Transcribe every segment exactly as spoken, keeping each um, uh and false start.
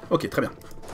Ok, très bien.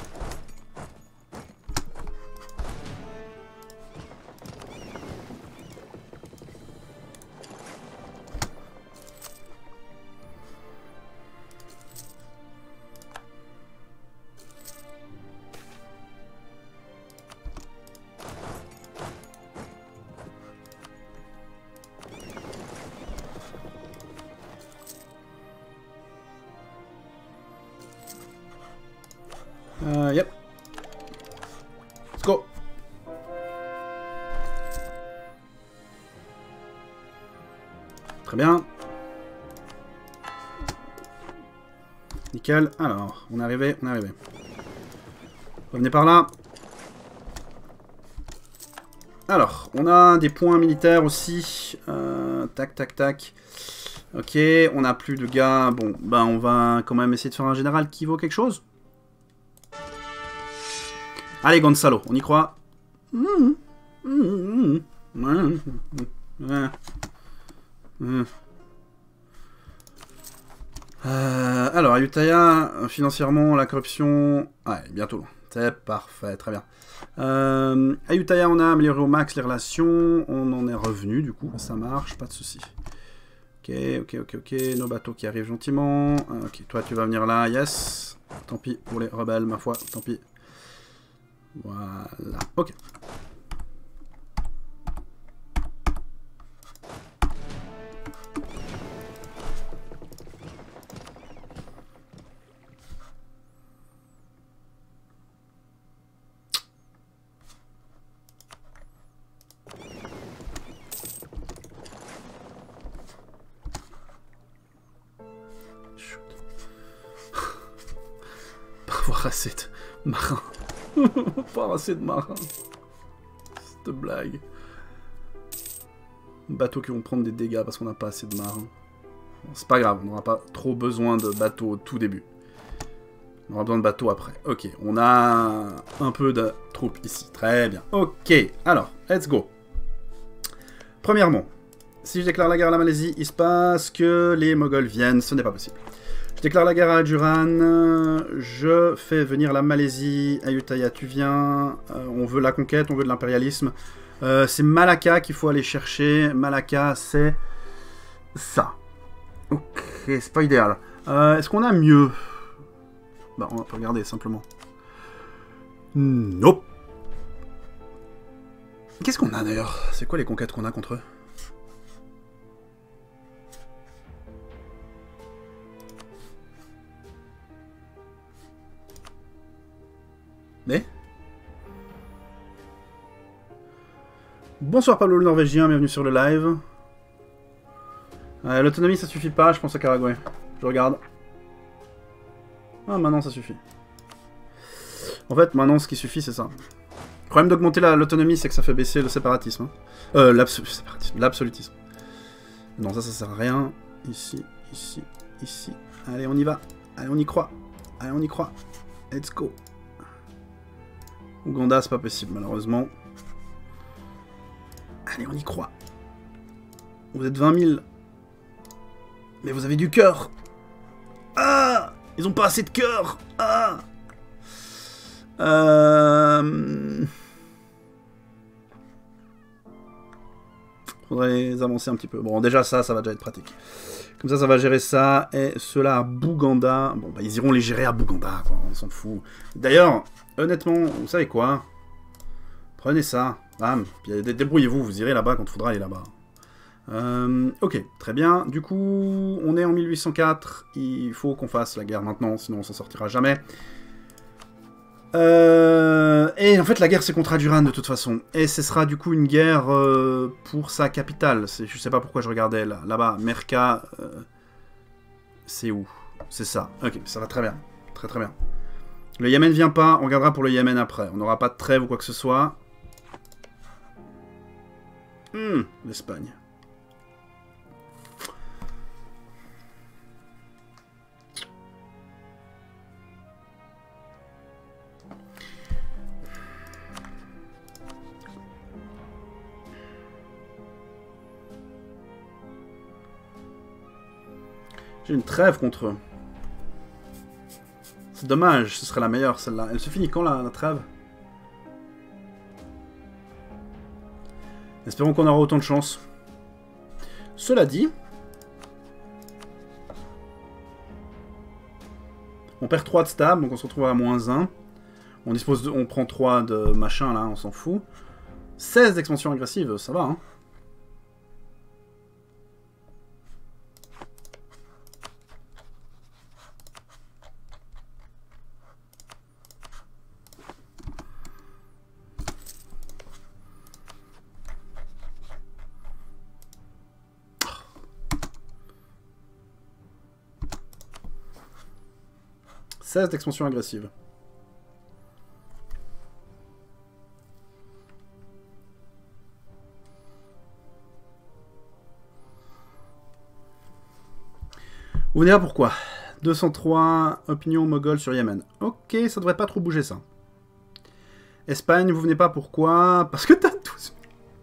Euh, yep. Let's go. Très bien. Nickel. Alors, on est arrivé, on est arrivé. Revenez par là. Alors, on a des points militaires aussi. Euh, tac, tac, tac. Ok, on a plus de gars. Bon, ben on va quand même essayer de faire un général qui vaut quelque chose. Allez, Gonzalo, on y croit. Mmh. Mmh. Mmh. Mmh. Mmh. Euh, alors, Ayutthaya, financièrement, la corruption... Ouais, bientôt loin. C'est parfait, très bien. Euh, Ayutthaya, on a amélioré au max les relations. On en est revenu, du coup. Ça marche, pas de souci. Ok, ok, ok, ok. Nos bateaux qui arrivent gentiment. Ok, toi, tu vas venir là, yes. Tant pis pour les rebelles, ma foi, tant pis. Voilà, ok. Pas avoir assez de marins. Pas avoir assez de marins. Cette blague. Bateaux qui vont prendre des dégâts parce qu'on n'a pas assez de marins. Bon, c'est pas grave, on n'aura pas trop besoin de bateaux au tout début. On aura besoin de bateaux après. Ok, on a un peu de troupes ici. Très bien. Ok, alors, let's go. Premièrement, si je déclare la guerre à la Malaisie, il se passe que les Moghols viennent. Ce n'est pas possible. Je déclare la guerre à Duran. Je fais venir la Malaisie. Ayutthaya, tu viens. Euh, on veut la conquête, on veut de l'impérialisme. Euh, c'est Malacca qu'il faut aller chercher. Malacca, c'est ça. Ok, c'est pas idéal. Euh, Est-ce qu'on a mieux? Bah, on va regarder simplement. Nope. Qu'est-ce qu'on a d'ailleurs? C'est quoi les conquêtes qu'on a contre eux? Mais bonsoir Pablo le Norvégien, bienvenue sur le live. Euh, L'autonomie ça suffit pas, je pense à Karagway. Je regarde. Ah maintenant ça suffit. En fait maintenant ce qui suffit c'est ça. Le problème d'augmenter l'autonomie c'est que ça fait baisser le séparatisme. Hein. Euh l'absolutisme. Non ça ça sert à rien. Ici, ici, ici. Allez on y va. Allez on y croit. Allez on y croit. Let's go. Ouganda c'est pas possible malheureusement. Allez, on y croit. Vous êtes vingt mille. Mais vous avez du cœur. Ah! Ils ont pas assez de cœur. Ah! Euh... Faudrait les avancer un petit peu. Bon, déjà ça, ça va déjà être pratique. Comme ça, ça va gérer ça. Et ceux-là à Bouganda. Bon, bah, ils iront les gérer à Bouganda, quoi. On s'en fout. D'ailleurs, honnêtement, vous savez quoi? Prenez ça. Bam. Puis débrouillez-vous. Vous irez là-bas quand il faudra aller là-bas. Euh, ok, très bien. Du coup, on est en mille huit cent quatre. Il faut qu'on fasse la guerre maintenant, sinon on s'en sortira jamais. Euh, et en fait, la guerre, c'est contre Aduran de toute façon. Et ce sera du coup une guerre euh, pour sa capitale. Je sais pas pourquoi je regardais là. Là-bas, Merka. Euh, c'est où? C'est ça. Ok, ça va très bien. Très très bien. Le Yémen vient pas. On regardera pour le Yémen après. On n'aura pas de trêve ou quoi que ce soit. Hmm, l'Espagne. J'ai une trêve contre eux. C'est dommage, ce serait la meilleure celle-là. Elle se finit quand la, la trêve? Espérons qu'on aura autant de chance. Cela dit, on perd trois de stab, donc on se retrouve à moins un. On dispose de, on prend trois de machin là, on s'en fout. seize d'expansion agressive, ça va hein. seize d'expansion agressive. Vous venez là pourquoi? deux cent trois, opinion mogol sur Yémen. Ok, ça devrait pas trop bouger ça. Espagne, vous venez pas pourquoi? Parce que t'as tous...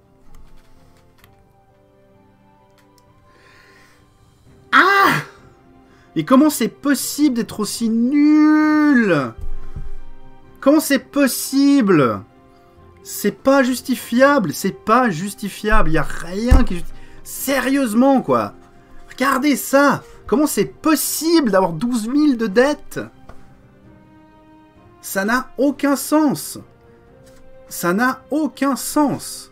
Ah! Et comment c'est possible d'être aussi nul? Comment c'est possible? C'est pas justifiable, c'est pas justifiable, y a rien qui... Sérieusement, quoi. Regardez ça. Comment c'est possible d'avoir douze mille de dettes? Ça n'a aucun sens. Ça n'a aucun sens.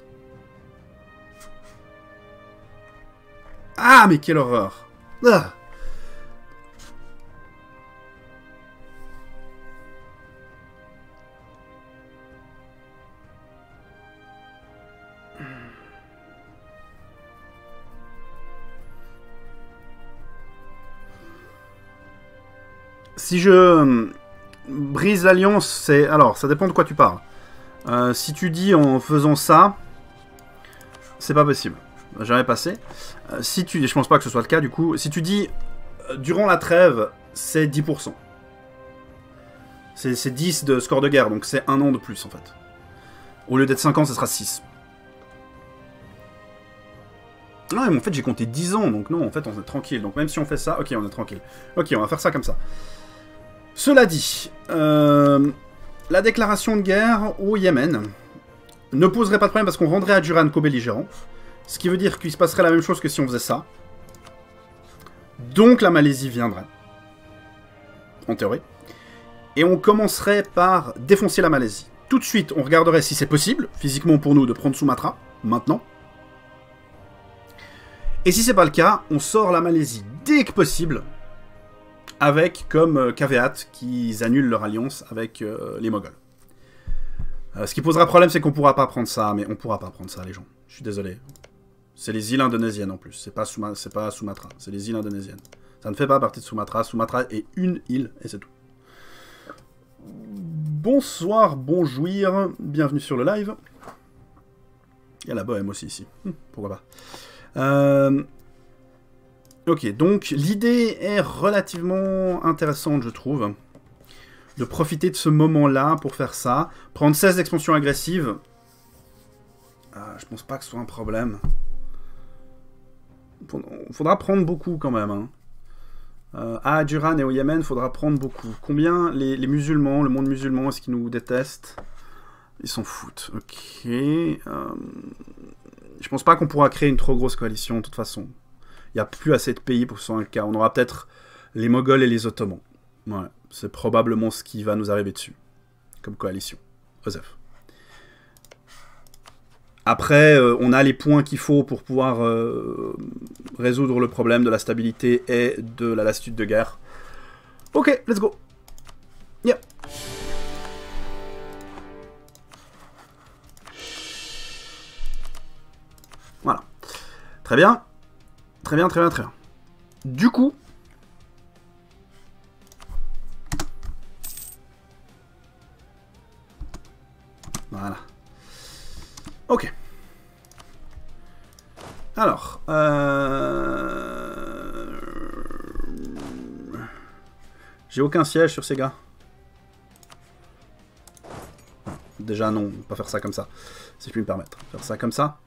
Ah, mais quelle horreur. Ah. Si je brise l'alliance, c'est... Alors, ça dépend de quoi tu parles. Euh, si tu dis en faisant ça, c'est pas possible. Jamais passé. Euh, si tu... Je pense pas que ce soit le cas, du coup. Si tu dis, euh, durant la trêve, c'est dix pour cent. C'est dix de score de guerre, donc c'est un an de plus, en fait. Au lieu d'être cinq ans, ce sera six. Non, mais en fait, j'ai compté dix ans, donc non, en fait, on est tranquille. Donc même si on fait ça, ok, on est tranquille. Ok, on va faire ça comme ça. Cela dit, euh, la déclaration de guerre au Yémen ne poserait pas de problème parce qu'on rendrait Adjuran co-belligérant. Ce qui veut dire qu'il se passerait la même chose que si on faisait ça. Donc la Malaisie viendrait. En théorie. Et on commencerait par défoncer la Malaisie. Tout de suite, on regarderait si c'est possible, physiquement pour nous, de prendre Sumatra, maintenant. Et si c'est pas le cas, on sort la Malaisie dès que possible, avec comme euh, caveat qu'ils annulent leur alliance avec euh, les Moghols. Euh, ce qui posera problème, c'est qu'on pourra pas prendre ça, mais on pourra pas prendre ça, les gens. Je suis désolé. C'est les îles indonésiennes en plus, c'est pas, Suma c'est pas Sumatra, c'est les îles indonésiennes. Ça ne fait pas partie de Sumatra, Sumatra est une île, et c'est tout. Bonsoir, bonjouir, bienvenue sur le live. Il y a la bohème aussi ici, hum, pourquoi pas. Euh... Ok, donc l'idée est relativement intéressante, je trouve. De profiter de ce moment-là pour faire ça. Prendre seize expansions agressives. Ah, je pense pas que ce soit un problème. Il faudra prendre beaucoup quand même. Hein. Euh, à Adjuran et au Yémen, il faudra prendre beaucoup. Combien les, les musulmans, le monde musulman, est-ce qu'ils nous détestent? Ils s'en foutent. Ok. Euh... Je pense pas qu'on pourra créer une trop grosse coalition, de toute façon. Il n'y a plus assez de pays pour que ce soit un cas. On aura peut-être les Moghols et les Ottomans. Ouais, c'est probablement ce qui va nous arriver dessus. Comme coalition. Osef. Après, euh, on a les points qu'il faut pour pouvoir euh, résoudre le problème de la stabilité et de la lassitude de guerre. Ok, let's go. Yeah. Voilà. Très bien. Très bien, très bien, très bien. Du coup... Voilà. Ok. Alors... Euh... J'ai aucun siège sur ces gars. Déjà non, pas faire ça comme ça. Si je puis me permettre. Faire ça comme ça.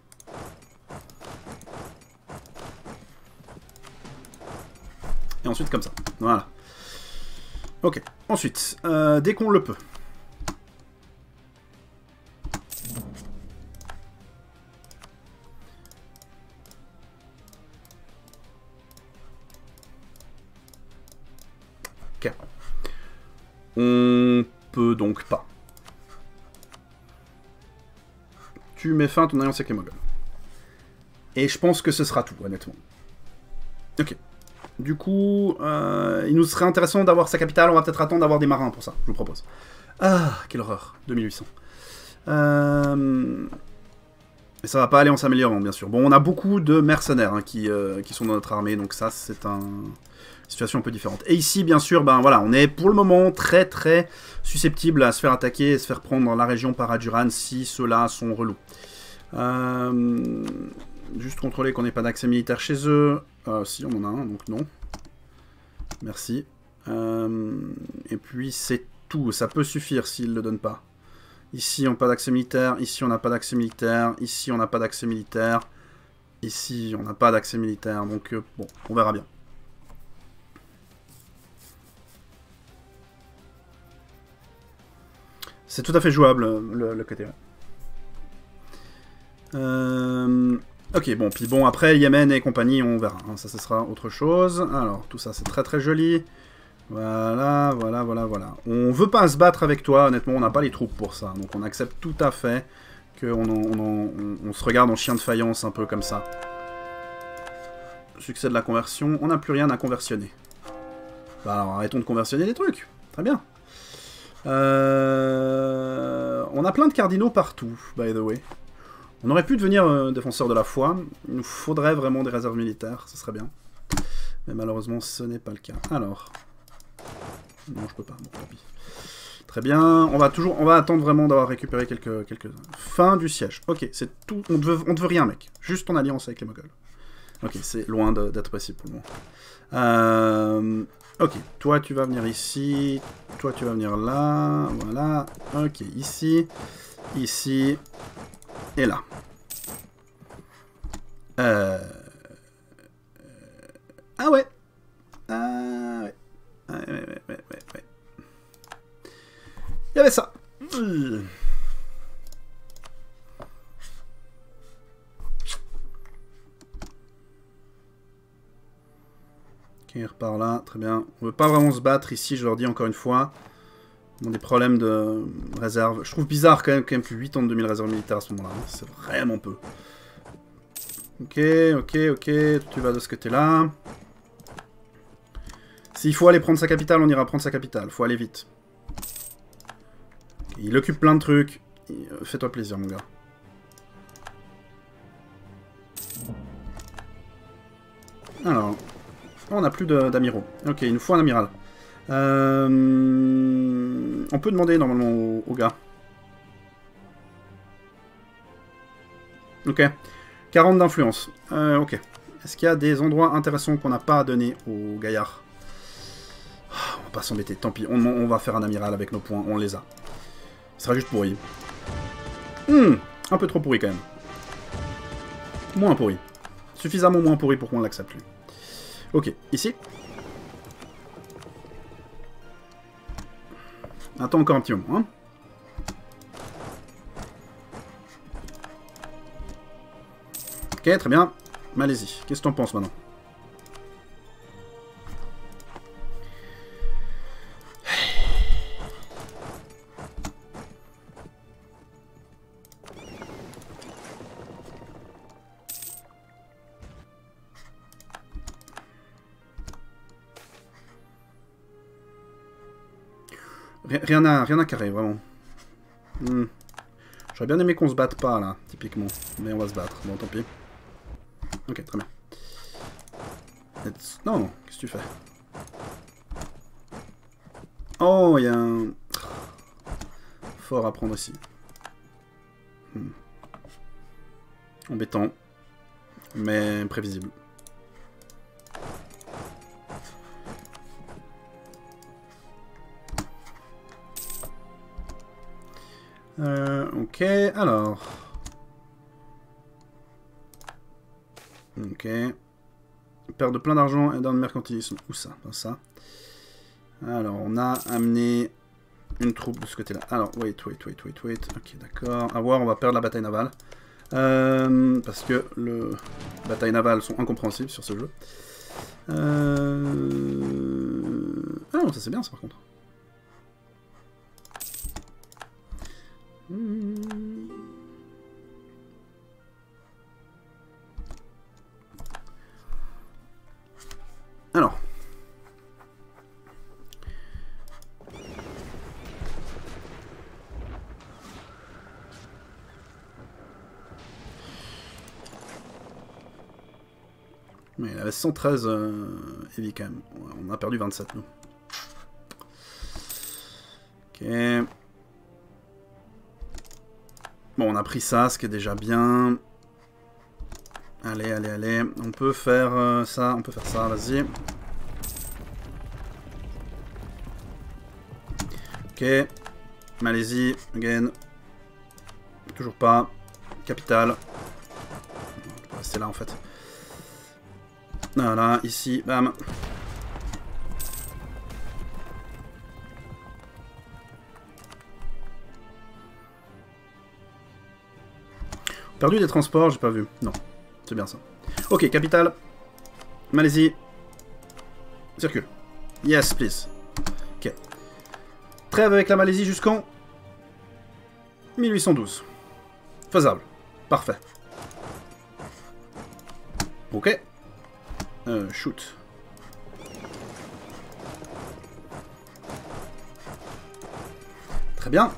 Et ensuite comme ça. Voilà. Ok, ensuite, euh, dès qu'on le peut. Ok. On peut donc pas. Tu mets fin à ton alliance avec les Mongols. Et je pense que ce sera tout, honnêtement. Ok. Du coup, euh, il nous serait intéressant d'avoir sa capitale. On va peut-être attendre d'avoir des marins pour ça, je vous propose. Ah, quelle horreur. deux mille huit cents. Euh... Et ça va pas aller en s'améliorant, bien sûr. Bon, on a beaucoup de mercenaires hein, qui, euh, qui sont dans notre armée, donc ça, c'est un... une situation un peu différente. Et ici, bien sûr, ben voilà, on est pour le moment très très susceptible à se faire attaquer et se faire prendre dans la région par Aduran si ceux-là sont relous. Euh... Juste contrôler qu'on n'ait pas d'accès militaire chez eux. Euh, si, on en a un, donc non. Merci. Euh... Et puis, c'est tout. Ça peut suffire s'ils ne le donnent pas. Ici, on n'a pas d'accès militaire. Ici, on n'a pas d'accès militaire. Ici, on n'a pas d'accès militaire. Ici, on n'a pas d'accès militaire. Donc, euh, bon, on verra bien. C'est tout à fait jouable, le, le côté. Euh... Ok, bon, puis bon, après, Yémen et compagnie, on verra. Hein, ça, ce sera autre chose. Alors, tout ça, c'est très très joli. Voilà, voilà, voilà, voilà. On veut pas se battre avec toi, honnêtement, on n'a pas les troupes pour ça. Donc on accepte tout à fait qu'on on, on, on se regarde en chien de faïence, un peu comme ça. Succès de la conversion, on n'a plus rien à conversionner. Bah alors arrêtons de conversionner des trucs. Très bien. Euh... On a plein de cardinaux partout, by the way. On aurait pu devenir euh, défenseur de la foi. Il nous faudrait vraiment des réserves militaires, ce serait bien. Mais malheureusement, ce n'est pas le cas. Alors... Non, je peux pas. Bon, tant pis. Très bien. On va toujours, on va attendre vraiment d'avoir récupéré quelques, quelques. Fin du siège. Ok, c'est tout. On ne veut, on ne veut rien, mec. Juste ton alliance avec les Mongols. Ok, c'est loin d'être possible pour le moment. Euh... Ok, toi tu vas venir ici. Toi tu vas venir là. Voilà. Ok, ici, ici et là. Euh... Ah ouais. Ah ouais. Ouais, ouais, ouais, ouais, ouais. Il y avait ça. Mmh. Ok, il repart là, très bien. On veut pas vraiment se battre ici, je leur dis encore une fois. Ils ont des problèmes de réserve. Je trouve bizarre quand même, quand même que huit ans de deux mille réserves militaires à ce moment-là. Hein. C'est vraiment peu. Ok, ok, ok. Tu vas de ce côté-là. S'il faut aller prendre sa capitale, on ira prendre sa capitale. Faut aller vite. Il occupe plein de trucs. Fais-toi plaisir, mon gars. Alors, on n'a plus d'amiraux. Ok, il nous faut un amiral. Euh, on peut demander normalement au, au gars. Ok. quarante d'influence. Euh, ok. Est-ce qu'il y a des endroits intéressants qu'on n'a pas donné aux gaillards? On va pas s'embêter, tant pis. On, on va faire un amiral avec nos points, on les a. Ce sera juste pourri. Hmm, un peu trop pourri quand même. Moins pourri. Suffisamment moins pourri pour qu'on l'accepte lui. Ok, ici. Attends encore un petit moment. Hein. Ok, très bien. Malaisie. Qu'est-ce que t'en penses maintenant? Rien à, rien à carrer, vraiment. Hmm. J'aurais bien aimé qu'on se batte pas, là, typiquement. Mais on va se battre. Bon, tant pis. Ok, très bien. Let's... Non, non, qu'est-ce que tu fais? Oh, il y a un... Fort à prendre ici. Hmm. Embêtant. Mais prévisible. Euh, ok, alors... Ok. Perdre plein d'argent et dans le mercantilisme. Où ça? Dans ça. Alors, on a amené une troupe de ce côté-là. Alors, wait, wait, wait, wait, wait. Ok, d'accord. À voir, on va perdre la bataille navale. Euh, parce que le... les batailles navales sont incompréhensibles sur ce jeu. Euh... Ah non, ça c'est bien ça par contre. Alors. Mais il avait cent treize euh, heavy quand même. On a perdu vingt-sept nous. Ok. Bon, on a pris ça, ce qui est déjà bien. Allez, allez, allez. On peut faire euh, ça, on peut faire ça, vas-y. Ok. Malaisie, again. Toujours pas. Capitale. On va rester là en fait. Voilà, ici, bam. Perdu des transports, j'ai pas vu. Non, c'est bien ça. Ok, capitale. Malaisie. Circule. Yes, please. Ok. Trêve avec la Malaisie jusqu'en mille huit cent douze. Faisable. Parfait. Ok. Euh, shoot. Très bien.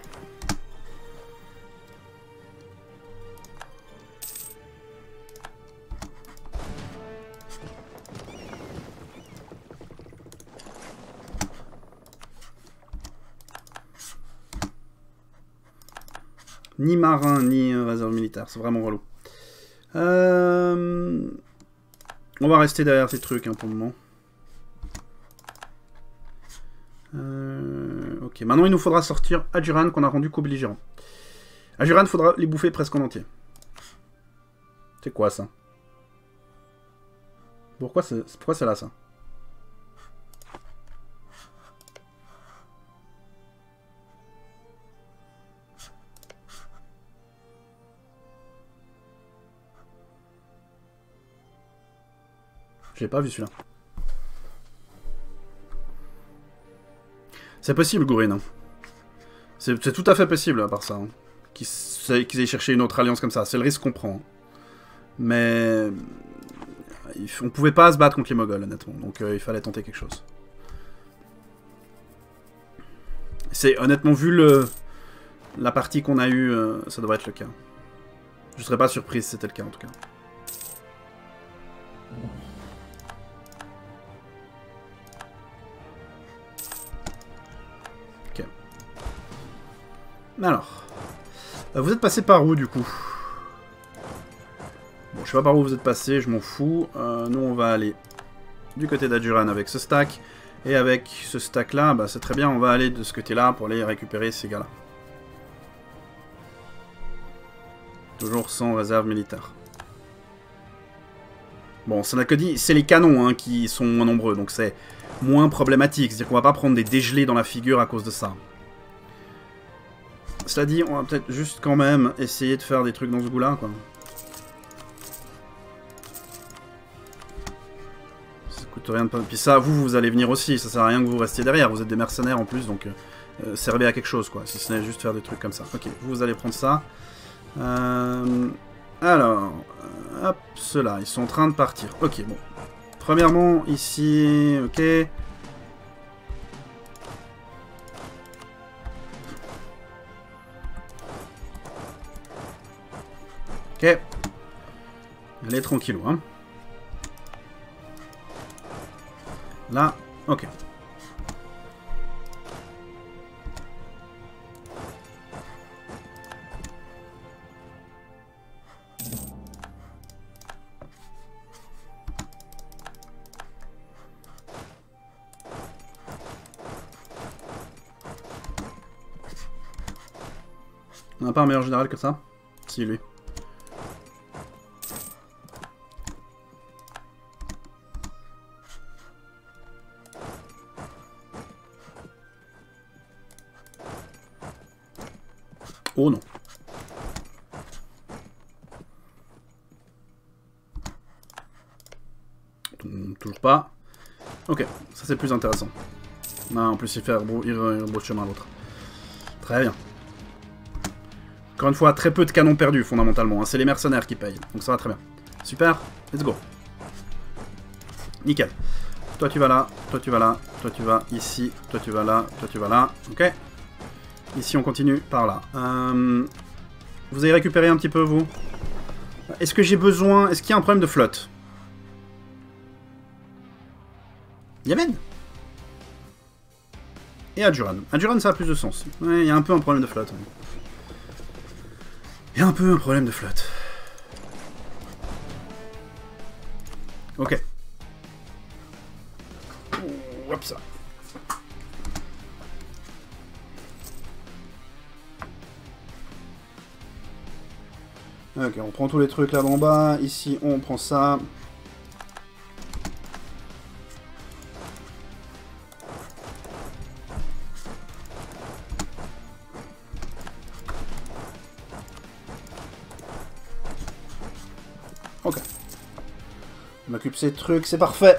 Ni marin, ni euh, réserve militaire. C'est vraiment relou. Euh... On va rester derrière ces trucs hein, pour le moment. Euh... Ok, maintenant il nous faudra sortir Ajuran qu'on a rendu co-belligérant. Ajuran, il faudra les bouffer presque en entier. C'est quoi ça? Pourquoi c'est pourquoi c'est là ça? J'ai pas vu celui-là. C'est possible, Gourin. Hein. C'est tout à fait possible, à part ça. Hein. Qu'ils qu'ils aient cherché une autre alliance comme ça. C'est le risque qu'on prend. Hein. Mais... on pouvait pas se battre contre les Moghols, honnêtement. Donc euh, il fallait tenter quelque chose. C'est honnêtement, vu le... la partie qu'on a eue, euh, ça devrait être le cas. Je serais pas surpris si c'était le cas, en tout cas. Alors, vous êtes passé par où du coup? Bon, je sais pas par où vous êtes passé, je m'en fous. Euh, nous, on va aller du côté d'Ajuran avec ce stack. Et avec ce stack là, bah, c'est très bien, on va aller de ce côté là pour aller récupérer ces gars là. Toujours sans réserve militaire. Bon, ça n'a que dit, c'est les canons hein, qui sont moins nombreux, donc c'est moins problématique. C'est-à-dire qu'on va pas prendre des dégelés dans la figure à cause de ça. Cela dit, on va peut-être juste quand même essayer de faire des trucs dans ce goût-là, quoi. Ça coûte rien de pas... Puis ça, vous, vous allez venir aussi, ça sert à rien que vous restiez derrière, vous êtes des mercenaires en plus, donc euh, servez à quelque chose, quoi, si ce n'est juste faire des trucs comme ça. Ok, vous, vous allez prendre ça. Euh... Alors, hop, ceux-là, ils sont en train de partir. Ok, bon. Premièrement, ici, ok... Ok. Allez, tranquillou, hein. Là, ok. On n'a pas un meilleur général que ça? Si, lui. Oh non. Toujours pas. Ok, ça c'est plus intéressant. Non, en plus il fait un beau de chemin à l'autre. Très bien. Encore une fois, très peu de canons perdus fondamentalement. Hein. C'est les mercenaires qui payent. Donc ça va très bien. Super, let's go. Nickel. Toi tu vas là, toi tu vas là, toi tu vas ici, toi tu vas là, toi tu vas là. Ok. Ici on continue par là. Euh... Vous avez récupéré un petit peu vous? Est-ce que j'ai besoin... Est-ce qu'il y a un problème de flotte? Yémen et Adjuran. Adjuran, ça a plus de sens. Ouais, il y a un peu un problème de flotte. Il y a un peu un problème de flotte. Ok. Hop ça. Ok, on prend tous les trucs là en bas. Ici, on prend ça. Ok. On occupe ces trucs, c'est parfait.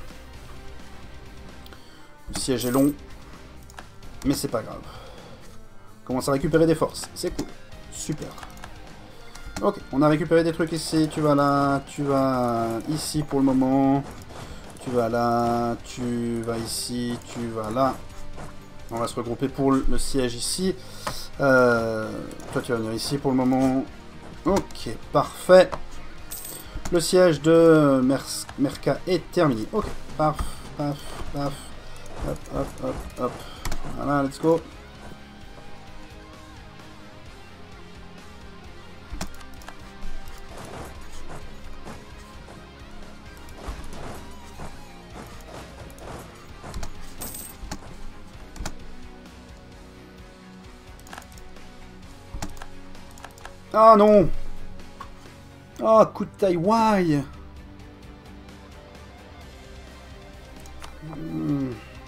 Le siège est long. Mais c'est pas grave. On commence à récupérer des forces. C'est cool. Super. Ok, on a récupéré des trucs ici. Tu vas là, tu vas ici pour le moment. Tu vas là, tu vas ici, tu vas là. On va se regrouper pour le siège ici. Euh, toi, tu vas venir ici pour le moment. Ok, parfait. Le siège de Mer Merca est terminé. Ok, paf, paf, paf. Hop, hop, hop, hop. Voilà, let's go. Ah non! Ah, coup de taille, why? Hmm.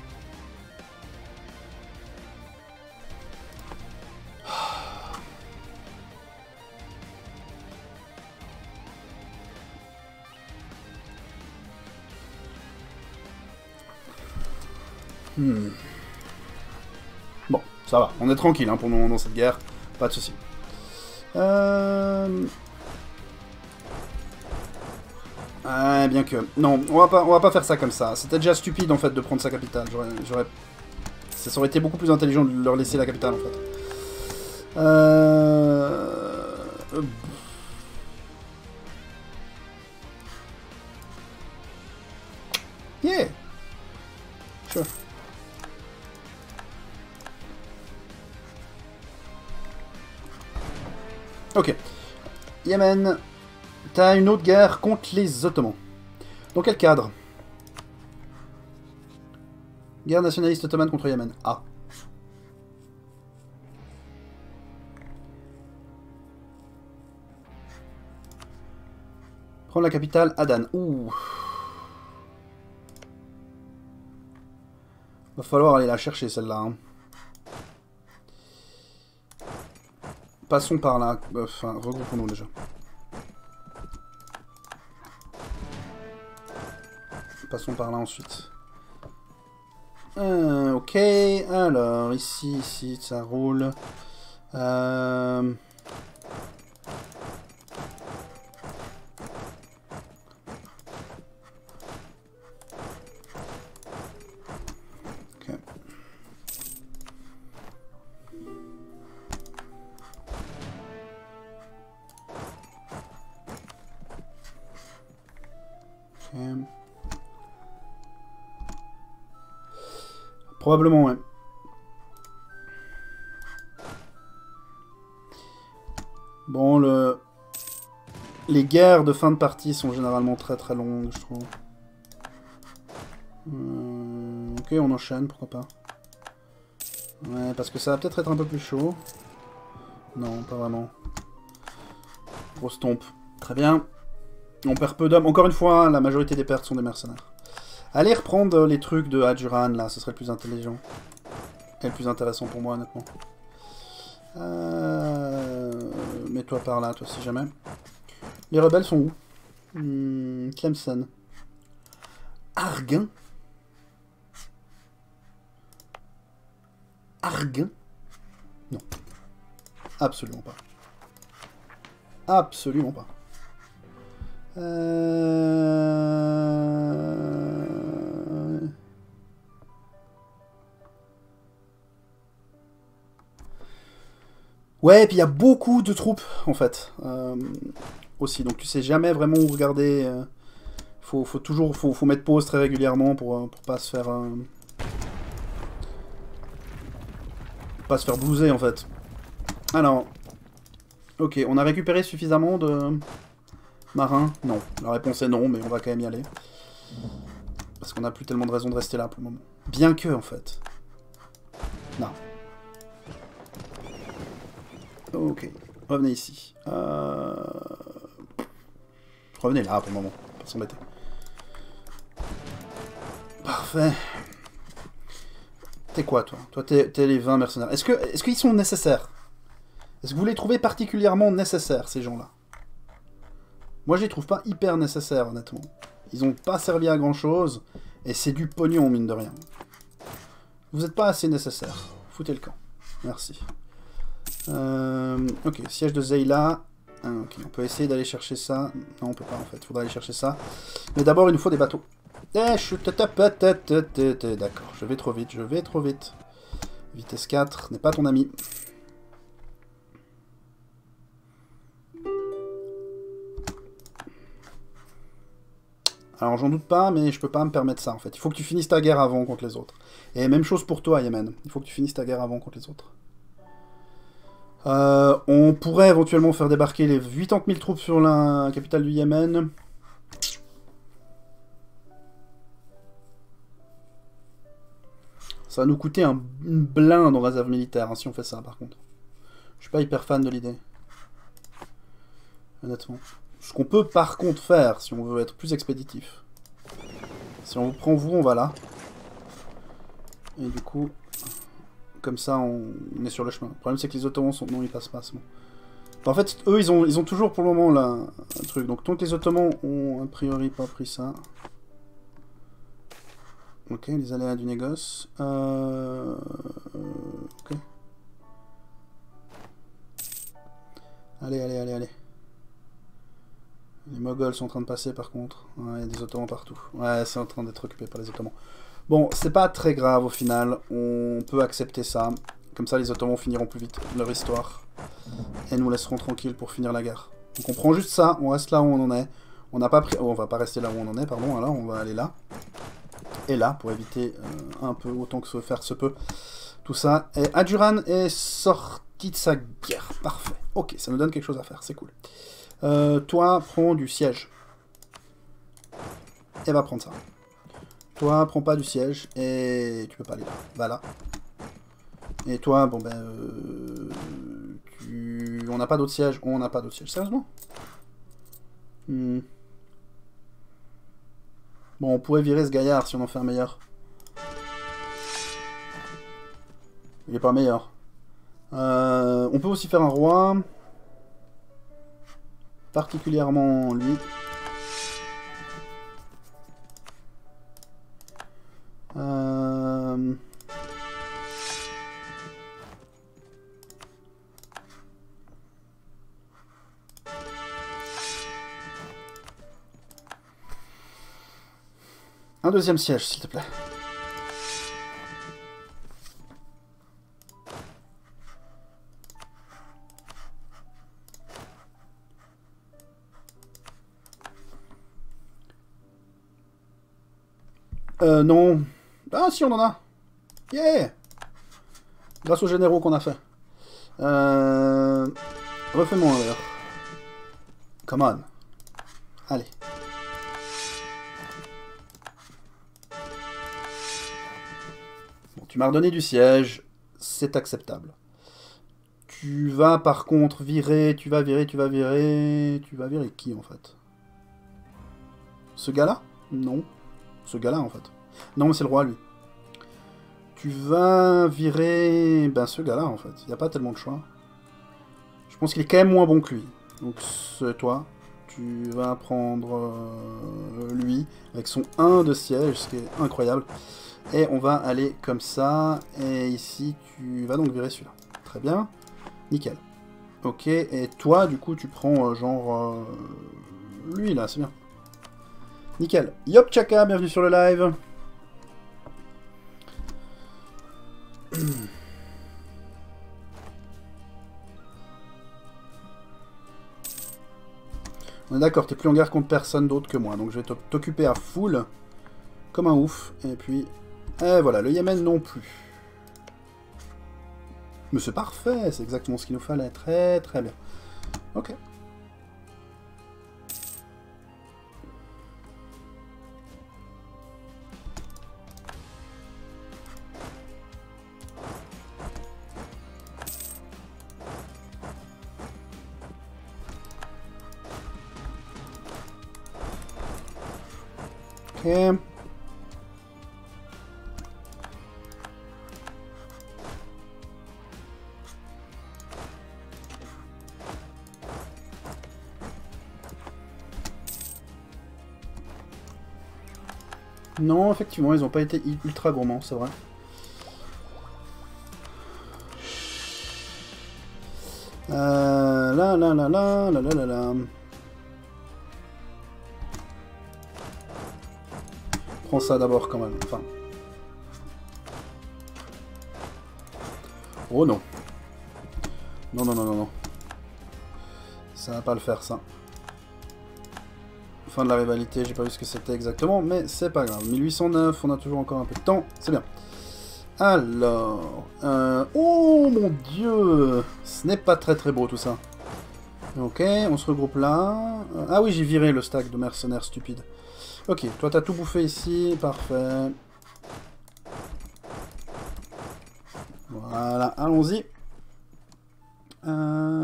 Hmm. Bon, ça va, on est tranquille hein, pour le moment dans cette guerre, pas de soucis. Euh... Ah, bien que... Non, on va pas, on va pas faire ça comme ça. C'était déjà stupide, en fait, de prendre sa capitale. J'aurais... Ça aurait été beaucoup plus intelligent de leur laisser la capitale, en fait. Euh... Yeah! Sure. Ok. Yémen, t'as une autre guerre contre les Ottomans. Dans quel cadre? Guerre nationaliste ottomane contre Yémen. Ah. Prendre la capitale, Adan. Ouh. Va falloir aller la chercher, celle-là. Hein. Passons par là. Enfin, regroupons-nous déjà. Passons par là ensuite. Euh, ok, alors, ici, ici, ça roule. Euh... Ok. Ok. Probablement, ouais. Bon, le... les guerres de fin de partie sont généralement très très longues, je trouve. Euh... Ok, on enchaîne, pourquoi pas. Ouais, parce que ça va peut-être être un peu plus chaud. Non, pas vraiment. Grosse tombe. Très bien. On perd peu d'hommes. Encore une fois, la majorité des pertes sont des mercenaires. Allez reprendre les trucs de Adjuran, là, ce serait le plus intelligent. Et le plus intéressant pour moi, honnêtement. Euh... mets-toi par là, toi, si jamais. Les rebelles sont où? hmm, Clemson. Arguin? Arguin? Non. Absolument pas. Absolument pas. Euh... Ouais, et puis il y a beaucoup de troupes, en fait. Euh, aussi, donc tu sais jamais vraiment où regarder. Euh, faut, faut toujours faut, faut mettre pause très régulièrement pour, pour pas se faire... Euh, pas se faire blouser, en fait. Alors... Ok, on a récupéré suffisamment de... Marins? Non. La réponse est non, mais on va quand même y aller. Parce qu'on n'a plus tellement de raison de rester là pour le moment. Bien que, en fait. Non. Ok. Revenez ici. Euh... Revenez là pour le moment. Pas s'embêter. Parfait. T'es quoi, toi? Toi, t'es les vingt mercenaires. Est-ce que, est-ce qu'ils sont nécessaires? Est-ce que vous les trouvez particulièrement nécessaires, ces gens-là? Moi, je les trouve pas hyper nécessaires, honnêtement. Ils ont pas servi à grand-chose, et c'est du pognon, mine de rien. Vous êtes pas assez nécessaires. Foutez le camp. Merci. Euh, ok, siège de Zeyla. Ah, ok, on peut essayer d'aller chercher ça. Non, on peut pas, en fait. Il faudra aller chercher ça. Mais d'abord, il nous faut des bateaux. Eh, je D'accord, je vais trop vite, je vais trop vite. Vitesse quatre n'est pas ton ami. Alors j'en doute pas, mais je peux pas me permettre ça en fait. Il faut que tu finisses ta guerre avant contre les autres. Et même chose pour toi, Yémen. Il faut que tu finisses ta guerre avant contre les autres. Euh, on pourrait éventuellement faire débarquer les quatre-vingt mille troupes sur la capitale du Yémen. Ça va nous coûter un, une blinde en réserve militaire hein, si on fait ça par contre. Je suis pas hyper fan de l'idée. Honnêtement. Ce qu'on peut par contre faire, si on veut être plus expéditif. Si on vous prend vous, on va là. Et du coup, comme ça, on, on est sur le chemin. Le problème, c'est que les Ottomans sont... Non, ils passent pas, c'est bon. Enfin, en fait, eux, ils ont, ils ont toujours pour le moment là, un truc. Donc, tant que les Ottomans ont a priori pas pris ça. Ok, les aléas du négoce. Euh... Ok. Allez, allez, allez, allez. Les Moghols sont en train de passer par contre. Ouais, il y a des Ottomans partout. Ouais, c'est en train d'être occupé par les Ottomans. Bon, c'est pas très grave au final. On peut accepter ça. Comme ça, les Ottomans finiront plus vite leur histoire. Et nous laisserons tranquilles pour finir la guerre. Donc on prend juste ça, on reste là où on en est. On n'a pas pris... Oh, on va pas rester là où on en est, pardon. Alors on va aller là. Et là, pour éviter euh, un peu, autant que se faire se peut, tout ça. Et Aduran est sorti de sa guerre. Parfait. Ok, ça nous donne quelque chose à faire, c'est cool. Euh, toi, prends du siège. Et va prendre ça. Toi, prends pas du siège. Et tu peux pas aller là. Va là. Et toi, bon ben... Euh, tu... On n'a pas d'autre siège. On n'a pas d'autre siège. Sérieusement hmm. Bon, on pourrait virer ce gaillard si on en fait un meilleur. Il est pas meilleur. Euh, on peut aussi faire un roi. Particulièrement lui. Euh... Un deuxième siège, s'il te plaît. Euh, non. Ah, si, on en a. Yeah! Grâce aux généraux qu'on a fait. Euh... Refais-moi un d'ailleurs. Come on. Allez. Bon, tu m'as redonné du siège. C'est acceptable. Tu vas par contre virer, tu vas virer, tu vas virer... Tu vas virer qui en fait? Ce gars-là? Non. Ce gars-là, en fait. Non, mais c'est le roi, lui. Tu vas virer... Ben, ce gars-là, en fait. Il n'y a pas tellement de choix. Je pense qu'il est quand même moins bon que lui. Donc c'est toi. Tu vas prendre euh, lui, avec son un de siège, ce qui est incroyable. Et on va aller comme ça. Et ici, tu vas donc virer celui-là. Très bien. Nickel. Ok, et toi, du coup, tu prends euh, genre... Euh, lui, là, c'est bien. Nickel. Yop Chaka, bienvenue sur le live. On est d'accord, t'es plus en guerre contre personne d'autre que moi, donc je vais t'occuper à full, comme un ouf, et puis... Et voilà, le Yémen non plus. Mais c'est parfait, c'est exactement ce qu'il nous fallait, très très bien. Ok. Ok. Non, effectivement, ils n'ont pas été ultra gourmands, c'est vrai. Euh, là, là, là, là, là, là, là, là. Prends ça d'abord quand même, enfin... Oh non. Non, non, non, non, non. Ça va pas le faire, ça. Fin de la rivalité, j'ai pas vu ce que c'était exactement, mais c'est pas grave. mille huit cent neuf, on a toujours encore un peu de temps, c'est bien. Alors... Euh... Oh mon dieu! Ce n'est pas très très beau tout ça. Ok, on se regroupe là. Ah oui, j'ai viré le stack de mercenaires stupides. Ok, toi t'as tout bouffé ici, parfait. Voilà, allons-y.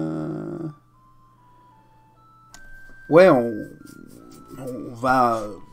Euh... Ouais, on... on va